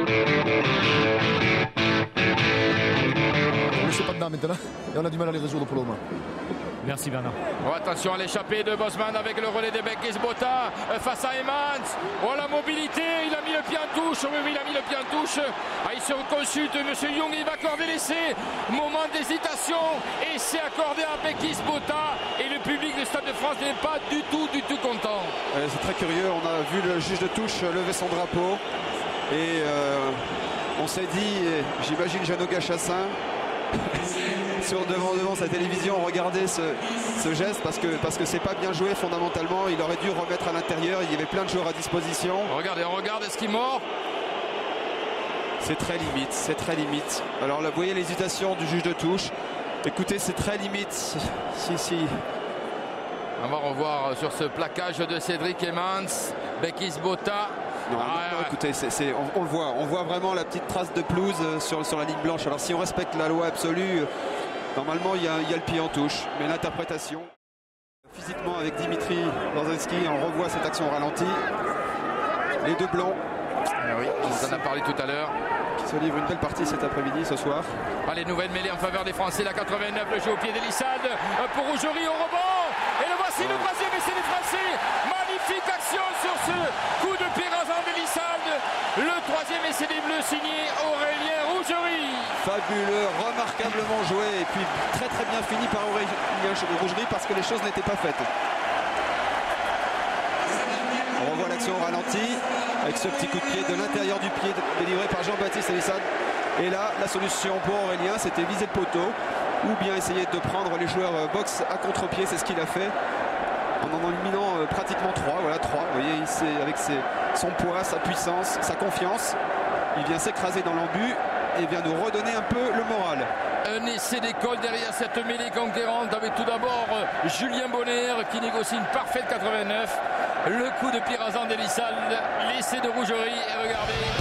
On ne sait pas dedans maintenant et on a du mal à les résoudre pour le moment. Merci Bernard. Oh, attention à l'échappée de Bosman avec le relais de Bekis Botha face à Emmans. Oh, la mobilité, il a mis le pied en touche. Oui, il a mis le pied en touche. Il se consulte, M. Young, il va accorder l'essai. Moment d'hésitation. Essai accordé à Bekis Botha. Et le public du Stade de France n'est pas du tout content. C'est très curieux. On a vu le juge de touche lever son drapeau. Et on s'est dit, j'imagine Jeannot Chassin. devant sa télévision, regardez ce geste parce que c'est pas bien joué fondamentalement. Il aurait dû remettre à l'intérieur. Il y avait plein de joueurs à disposition. Regardez, on regarde, est-ce qu'il mord? C'est très limite, c'est très limite. Alors là, vous voyez l'hésitation du juge de touche. Écoutez, c'est très limite. Si. On va revoir sur ce plaquage de Cédric Emmans, Bekis Botha. Non, écoutez, on voit vraiment la petite trace de pelouse sur la ligne blanche. Alors si on respecte la loi absolue, normalement il y a le pied en touche. Mais l'interprétation, physiquement avec Dimitri Lorzewski, on revoit cette action au ralenti. Les deux blancs. Oui, on en a parlé tout à l'heure. Qui se livrent une belle partie cet après-midi, ce soir. Allez, nouvelle mêlée en faveur des Français, la 89, le jeu au pied d'Elissade pour Rougerie au rebond. Et le voici, le troisième essai des Français. Magnifique action sur ce coup de pied rasant d'Elissade. Le troisième essai des Bleus signé Aurélien Rougerie. Fabuleux, remarquablement joué et puis très bien fini par Aurélien Rougerie parce que les choses n'étaient pas faites. On revoit l'action au ralenti avec ce petit coup de pied de l'intérieur du pied délivré par Jean-Baptiste Elissade. Et là, la solution pour Aurélien, c'était viser le poteau ou bien essayer de prendre les joueurs box à contre-pied. C'est ce qu'il a fait en éliminant pratiquement 3. Voilà, 3. Vous voyez, avec son poids, sa puissance, sa confiance, il vient s'écraser dans l'embut et vient nous redonner un peu le moral. Un essai d'école derrière cette mêlée conquérante avec tout d'abord Julien Bonner qui négocie une parfaite 89. Le coup de pied rasant d'Elissade, l'essai de Rougerie et regardez.